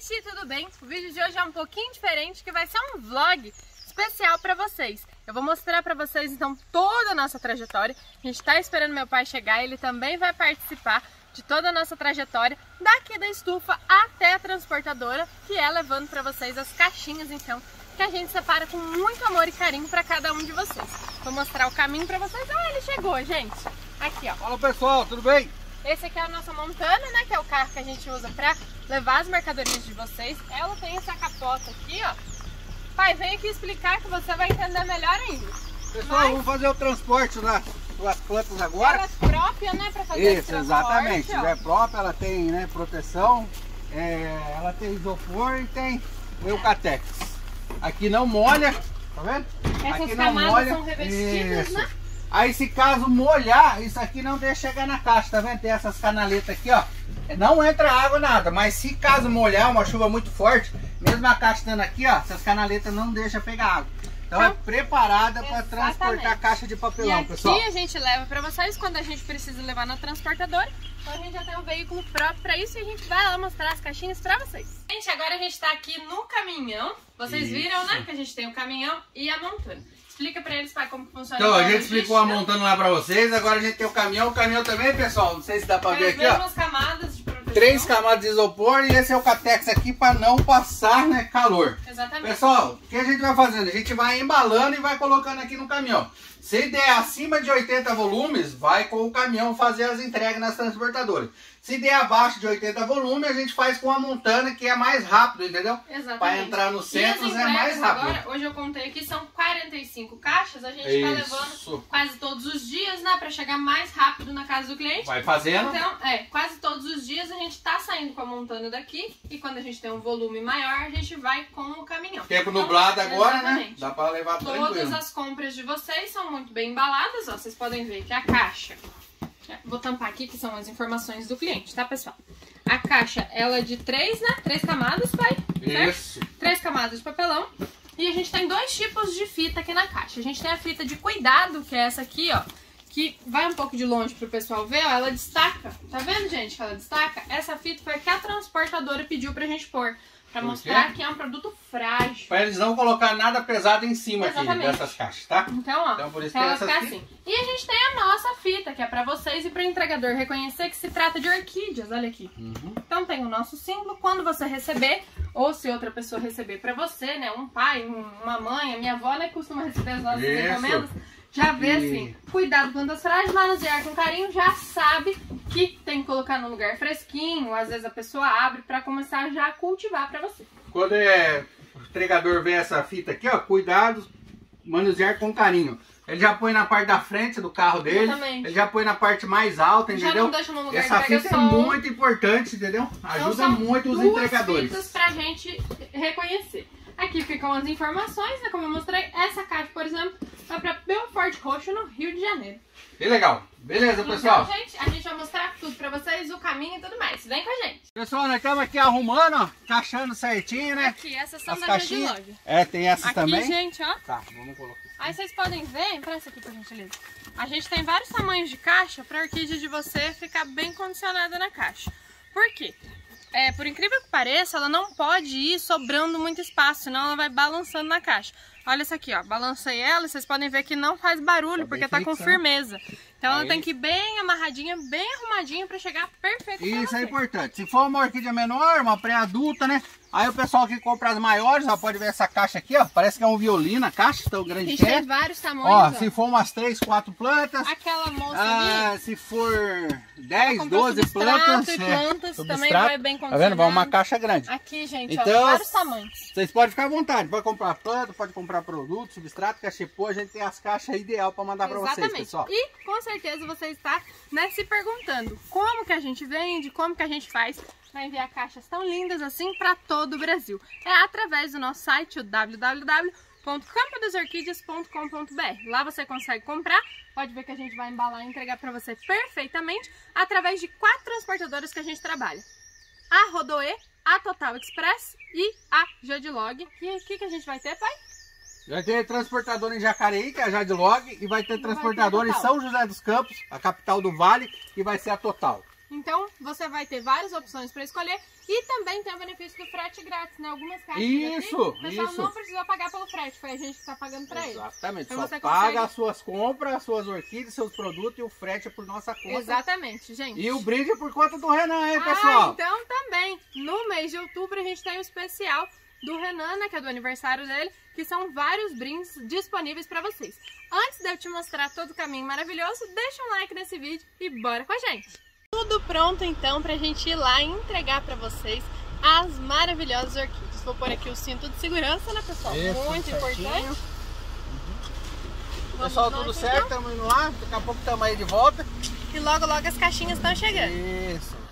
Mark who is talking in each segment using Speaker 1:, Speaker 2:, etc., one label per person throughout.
Speaker 1: gente, tudo bem? O vídeo de hoje é um pouquinho diferente, que vai ser um vlog especial para vocês. Eu vou mostrar para vocês então toda a nossa trajetória. A gente está esperando meu pai chegar, ele também vai participar de toda a nossa trajetória, daqui da estufa até a transportadora, que é levando para vocês as caixinhas então, que a gente separa com muito amor e carinho para cada um de vocês. Vou mostrar o caminho para vocês. Ah, ele chegou, gente. Aqui, ó.
Speaker 2: Fala pessoal, tudo bem?
Speaker 1: Esse aqui é a nossa Montana, né? Que é o carro que a gente usa para levar as mercadorias de vocês. Ela tem essa capota aqui, ó. Pai, vem aqui explicar que você vai entender melhor ainda.
Speaker 2: Pessoal, vamos fazer o transporte das plantas agora.
Speaker 1: Ela é própria, né? Para fazer esse
Speaker 2: Isso,
Speaker 1: transporte,
Speaker 2: exatamente.
Speaker 1: ó.
Speaker 2: É própria, ela tem, né, proteção, ela tem isopor e tem o Eucatex. Aqui não molha, tá vendo?
Speaker 1: Essas
Speaker 2: aqui não
Speaker 1: camadas
Speaker 2: molha.
Speaker 1: são revestidas,
Speaker 2: Isso.
Speaker 1: né?
Speaker 2: Aí se caso molhar, isso aqui não deixa chegar na caixa, tá vendo? Tem essas canaletas aqui, ó. Não entra água, nada, mas se caso molhar, uma chuva muito forte, mesmo a caixa estando aqui, ó, essas canaletas não deixam pegar água. Então é preparada para transportar a caixa de papelão,
Speaker 1: e
Speaker 2: pessoal.
Speaker 1: aqui a gente leva para vocês quando a gente precisa levar na transportadora. Então a gente já tem um veículo próprio para isso e a gente vai lá mostrar as caixinhas para vocês. Gente, agora a gente está aqui no caminhão. Vocês viram, né, que a gente tem o caminhão e a Montana. Explica para eles, pai, como funciona.
Speaker 2: Então, a gente explicou a Montana lá para vocês, agora a gente tem o caminhão também, pessoal, não sei se dá para ver aqui, ó.
Speaker 1: Mesmas camadas de proteção.
Speaker 2: 3 camadas de isopor e esse é o Catex aqui para não passar, né, calor.
Speaker 1: Exatamente.
Speaker 2: Pessoal, o que a gente vai fazendo? A gente vai embalando e vai colocando aqui no caminhão. Se der acima de 80 volumes, vai com o caminhão fazer as entregas nas transportadoras. Se der abaixo de 80 volumes, a gente faz com a Montana, que é mais rápido, entendeu?
Speaker 1: Exatamente.
Speaker 2: Para entrar no centro é mais rápido.
Speaker 1: Agora, hoje eu contei aqui, são 45 caixas, a gente tá levando quase todos os dias, né, para chegar mais rápido na casa do cliente.
Speaker 2: Vai fazendo.
Speaker 1: Então, quase todos os dias a gente tá saindo com a Montana daqui e quando a gente tem um volume maior, a gente vai com o caminhão.
Speaker 2: Tempo nublado agora,
Speaker 1: exatamente,
Speaker 2: né? Dá para levar tranquilo.
Speaker 1: Todas as compras de vocês são muito bem embaladas, ó, vocês podem ver que a caixa... Vou tampar aqui que são as informações do cliente, tá, pessoal? A caixa, ela é de 3, né? 3 camadas, pai?
Speaker 2: Isso.
Speaker 1: 3 camadas de papelão. E a gente tem 2 tipos de fita aqui na caixa. A gente tem a fita de cuidado, que é essa aqui, ó. Que vai um pouco de longe pro pessoal ver, ó. Ela destaca. Tá vendo, gente, que ela destaca? Essa fita foi a que a transportadora pediu pra gente pôr. Pra mostrar que é um produto frágil.
Speaker 2: Para eles não colocar nada pesado em cima aqui dessas caixas, tá?
Speaker 1: Então, ó,
Speaker 2: então, por isso
Speaker 1: ela fica assim. E a gente tem a nossa fita, que é pra vocês e pro entregador reconhecer que se trata de orquídeas, olha aqui. Então tem o nosso símbolo, quando você receber, ou se outra pessoa receber pra você, né, um pai, uma mãe, a minha avó, né, costuma receber as nossas encomendas, já vê assim, cuidado com plantas frágeis, manusear com carinho, já sabe que tem que colocar num lugar fresquinho, às vezes a pessoa abre pra começar já a cultivar pra você.
Speaker 2: Quando o entregador vê essa fita aqui, ó, cuidado, manusear com carinho. Ele já põe na parte da frente do carro dele, ele já põe na parte mais alta, entendeu?
Speaker 1: Já não deixa no lugar
Speaker 2: essa
Speaker 1: que pega
Speaker 2: fita
Speaker 1: sol.
Speaker 2: é muito importante, entendeu? Ajuda muito os entregadores.
Speaker 1: Fitas pra gente reconhecer. Aqui ficam as informações, né? Como eu mostrei, essa caixa, por exemplo, vai pra Belfort Roxo, no Rio de Janeiro.
Speaker 2: Que legal. Beleza, pessoal?
Speaker 1: Então, gente, a gente vai mostrar tudo pra vocês, o caminho e tudo mais. Vem com a gente.
Speaker 2: Pessoal, nós estamos aqui arrumando, ó, encaixando certinho, né?
Speaker 1: Aqui, essas são
Speaker 2: as
Speaker 1: da
Speaker 2: caixinhas.
Speaker 1: Jadilog.
Speaker 2: Tem essas
Speaker 1: aqui,
Speaker 2: também.
Speaker 1: Gente, ó.
Speaker 2: Tá, vamos colocar.
Speaker 1: Aí vocês podem ver, empresta aqui por gentileza. A gente tem vários tamanhos de caixa pra orquídea de você ficar bem condicionada na caixa. Por quê? Por incrível que pareça, ela não pode ir sobrando muito espaço, senão ela vai balançando na caixa. Olha essa aqui, ó, balancei ela e vocês podem ver que não faz barulho, porque tá com firmeza. Então ela tem que ir bem amarradinha, bem arrumadinha pra chegar perfeito.
Speaker 2: Isso é importante. Se for uma orquídea menor, uma pré-adulta, né? Aí o pessoal que compra as maiores, ó, pode ver essa caixa aqui, ó. Parece que é um violino a caixa, tão grande.
Speaker 1: A gente tem vários tamanhos,
Speaker 2: ó. Se for umas 3, 4 plantas.
Speaker 1: Aquela moça ali.
Speaker 2: Se for 10, 12 plantas.
Speaker 1: Também vai bem condicionado.
Speaker 2: Tá vendo? Vai uma caixa grande.
Speaker 1: Aqui, gente,
Speaker 2: então,
Speaker 1: ó, vários tamanhos.
Speaker 2: Vocês podem ficar à vontade. Pode comprar planta, pode comprar produto, substrato, cachepô. A gente tem as caixas ideal para mandar para vocês, pessoal.
Speaker 1: E com certeza você está, né, se perguntando como que a gente vende, como que a gente faz para enviar caixas tão lindas assim para todo o Brasil. É através do nosso site, o www.campodasorquidias.com.br. Lá você consegue comprar, pode ver que a gente vai embalar e entregar para você perfeitamente através de 4 transportadoras que a gente trabalha. A Rodoe, a Total Express e a Jadilog. E o que a gente vai ter, pai?
Speaker 2: Vai ter transportador em Jacareí, que é a Jadilog, e vai ter transportador em São José dos Campos, a capital do Vale, que vai ser a Total.
Speaker 1: Então você vai ter várias opções para escolher e também tem o benefício do frete grátis, né? Algumas caixas
Speaker 2: Isso,
Speaker 1: aqui, o pessoal não precisou pagar pelo frete, foi a gente que está pagando para ele.
Speaker 2: Exatamente,
Speaker 1: então
Speaker 2: só paga as suas compras, as suas orquídeas, seus produtos e o frete é por nossa conta.
Speaker 1: Exatamente, gente.
Speaker 2: E o brinde é por conta do Renan, hein, pessoal?
Speaker 1: Então também, no mês de outubro a gente tem um especial do Renan, né, que é do aniversário dele, que são vários brindes disponíveis para vocês. Antes de eu te mostrar todo o caminho maravilhoso, deixa um like nesse vídeo e bora com a gente! Tudo pronto então pra gente ir lá e entregar pra vocês as maravilhosas orquídeas. Vou pôr aqui o cinto de segurança, né, pessoal?
Speaker 2: Isso,
Speaker 1: muito importante.
Speaker 2: Pessoal, tudo certo? Estamos indo lá, daqui a pouco estamos aí de volta.
Speaker 1: E logo logo as caixinhas estão chegando.
Speaker 2: Isso.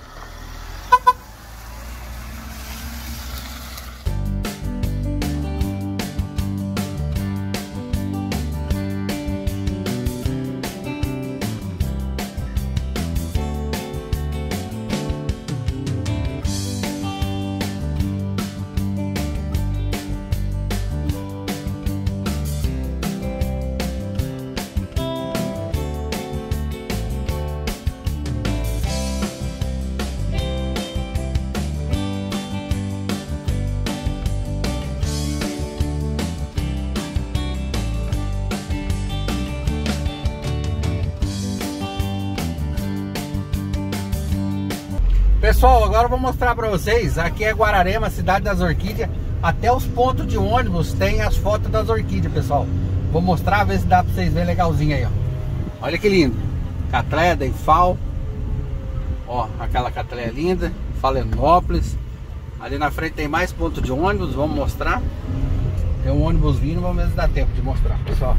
Speaker 2: Pessoal, agora eu vou mostrar para vocês. Aqui é Guararema, cidade das orquídeas. Até os pontos de ônibus tem as fotos das orquídeas, pessoal. Vou mostrar, ver se dá para vocês verem legalzinho aí, ó. Olha que lindo. Catleia, Deifal. Ó, aquela catleia linda. Phalaenopsis. Ali na frente tem mais pontos de ônibus, vamos mostrar. Tem um ônibus vindo, vamos ver se dá tempo de mostrar, pessoal.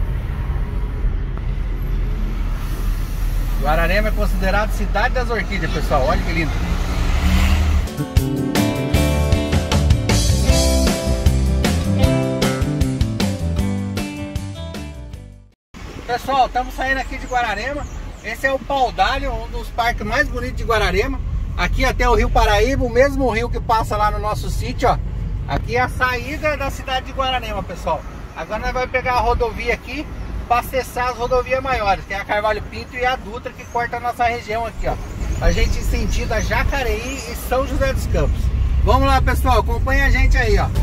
Speaker 2: Guararema é considerado cidade das orquídeas, pessoal. Olha que lindo. Pessoal, estamos saindo aqui de Guararema. Esse é o Paudalho, um dos parques mais bonitos de Guararema. Aqui até o Rio Paraíba, o mesmo rio que passa lá no nosso sítio, ó. Aqui é a saída da cidade de Guararema, pessoal. Agora nós vamos pegar a rodovia aqui para acessar as rodovias maiores, que é a Carvalho Pinto e a Dutra, que corta a nossa região aqui, ó. A gente em sentido a Jacareí e São José dos Campos. Vamos lá, pessoal, acompanha a gente aí, ó.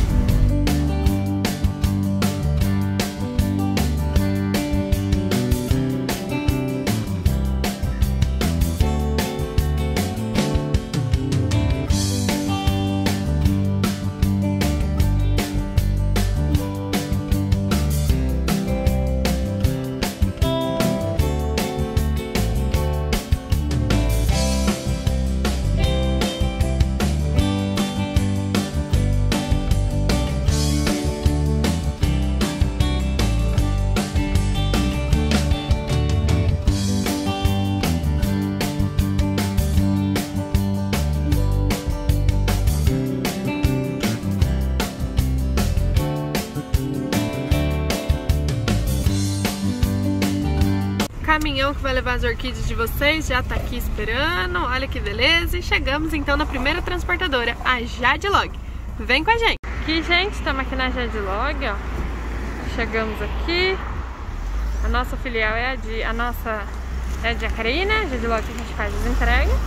Speaker 1: O caminhão que vai levar as orquídeas de vocês já tá aqui esperando, olha que beleza. E chegamos então na primeira transportadora, a Jadlog. Vem com a gente. Aqui, gente, estamos aqui na Jadlog, ó. Chegamos aqui. A nossa filial é a de Jacareí, né? Jadlog que a gente faz as entregas.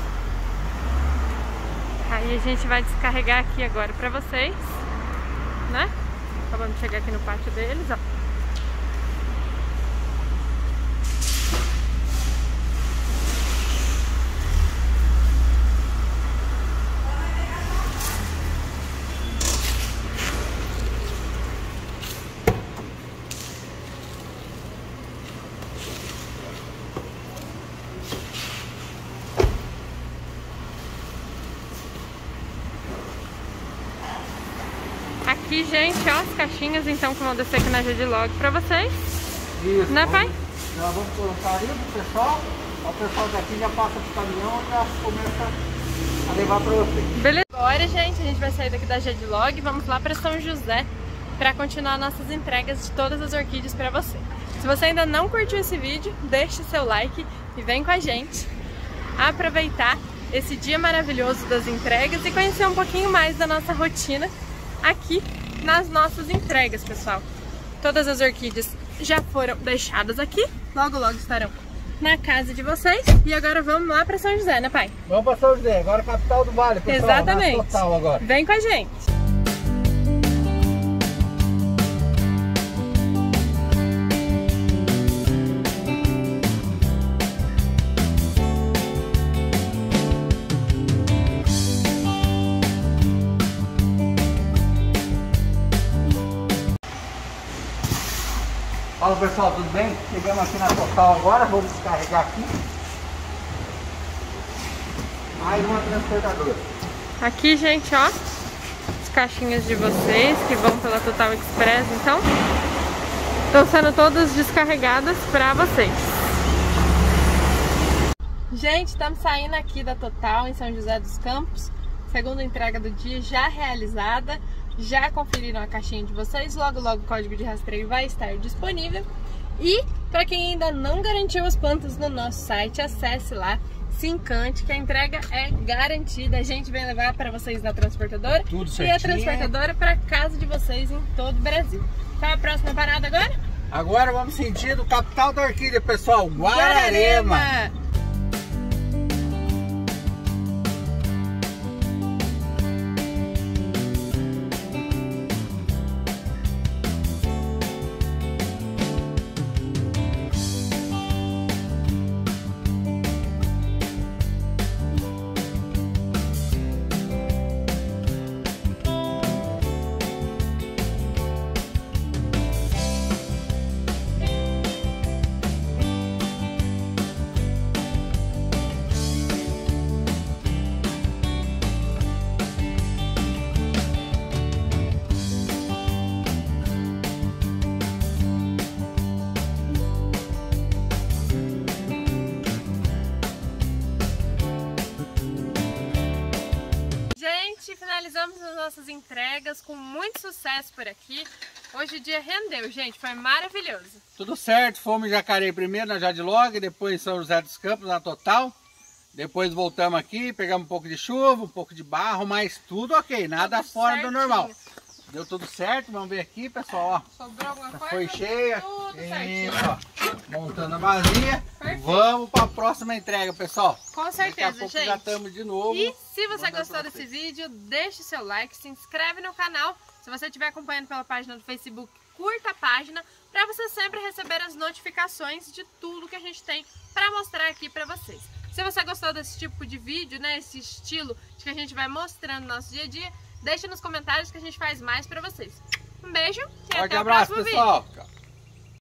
Speaker 1: Aí a gente vai descarregar aqui agora pra vocês, né? Acabamos de chegar aqui no pátio deles, ó. Aqui, gente, ó, as caixinhas então que vão descer aqui na Jadlog pra vocês.
Speaker 2: Isso,
Speaker 1: né, pai?
Speaker 2: Já vamos colocar ali pro pessoal. O pessoal daqui já passa pro caminhão e já começa a levar pra vocês.
Speaker 1: Beleza. Agora, gente, a gente vai sair daqui da Jadlog e vamos lá pra São José pra continuar nossas entregas de todas as orquídeas pra você. Se você ainda não curtiu esse vídeo, deixe seu like e vem com a gente aproveitar esse dia maravilhoso das entregas e conhecer um pouquinho mais da nossa rotina aqui nas nossas entregas, pessoal. Todas as orquídeas já foram deixadas aqui, logo logo estarão na casa de vocês. E agora vamos lá para São José, né, pai?
Speaker 2: Vamos para São José, agora capital do Vale, pessoal.
Speaker 1: Exatamente.
Speaker 2: Total agora.
Speaker 1: Vem com a gente.
Speaker 2: Fala pessoal, tudo bem? Chegamos aqui na Total agora, vou descarregar aqui. Mais uma transportadora.
Speaker 1: Aqui, gente, ó, as caixinhas de vocês que vão pela Total Express, então, estão sendo todas descarregadas para vocês. Gente, estamos saindo aqui da Total em São José dos Campos. Segunda entrega do dia já realizada. Já conferiram a caixinha de vocês, logo logo o código de rastreio vai estar disponível. E para quem ainda não garantiu as plantas no nosso site, acesse lá, se encante que a entrega é garantida. A gente vem levar para vocês na transportadora.
Speaker 2: Tudo certinho.
Speaker 1: E a transportadora para casa de vocês em todo o Brasil. Qual é a próxima parada agora?
Speaker 2: Agora vamos sentido capital da orquídea, pessoal, Guararema.
Speaker 1: Finalizamos as nossas entregas com muito sucesso por aqui. Hoje o dia rendeu, gente, foi maravilhoso.
Speaker 2: Tudo certo, fomos em Jacareí primeiro na Jadlog, depois em São José dos Campos na Total. Depois voltamos aqui, pegamos um pouco de chuva, um pouco de barro, mas tudo ok, nada tudo fora certinho. Do normal. Deu tudo certo, vamos ver aqui, pessoal, ó.
Speaker 1: Sobrou alguma coisa?
Speaker 2: Foi cheia.
Speaker 1: Tudo
Speaker 2: certinho. Ó, montando a vasilha. Perfeito. Vamos para a próxima entrega, pessoal.
Speaker 1: Com certeza,
Speaker 2: daqui a pouco
Speaker 1: gente.
Speaker 2: Já estamos de novo.
Speaker 1: E se você gostou desse vídeo, deixe seu like, se inscreve no canal. Se você estiver acompanhando pela página do Facebook, curta a página para você sempre receber as notificações de tudo que a gente tem para mostrar aqui para vocês. Se você gostou desse tipo de vídeo, né, esse estilo de que a gente vai mostrando no nosso dia a dia, deixa nos comentários que a gente faz mais pra vocês. Um beijo e até o próximo vídeo.
Speaker 2: Forte abraço, pessoal.